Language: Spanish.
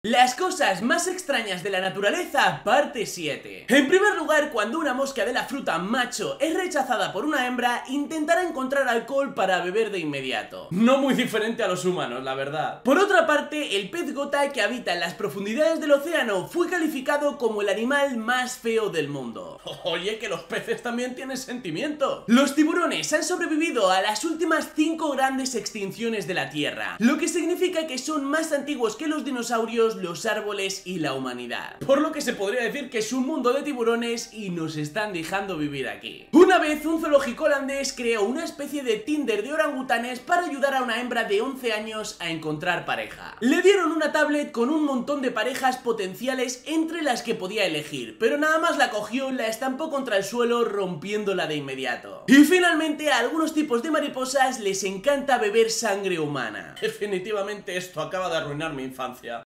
Las cosas más extrañas de la naturaleza, parte 7. En primer lugar, cuando una mosca de la fruta macho es rechazada por una hembra, intentará encontrar alcohol para beber de inmediato. No muy diferente a los humanos, la verdad. Por otra parte, el pez gota que habita en las profundidades del océano fue calificado como el animal más feo del mundo. Oye, que los peces también tienen sentimientos. Los tiburones han sobrevivido a las últimas 5 grandes extinciones de la Tierra, lo que significa que son más antiguos que los dinosaurios, los árboles y la humanidad. Por lo que se podría decir que es un mundo de tiburones y nos están dejando vivir aquí. Una vez un zoológico holandés creó una especie de Tinder de orangutanes para ayudar a una hembra de 11 años a encontrar pareja. Le dieron una tablet con un montón de parejas potenciales entre las que podía elegir, pero nada más la cogió, la estampó contra el suelo rompiéndola de inmediato. Y finalmente a algunos tipos de mariposas les encanta beber sangre humana. Definitivamente esto acaba de arruinar mi infancia.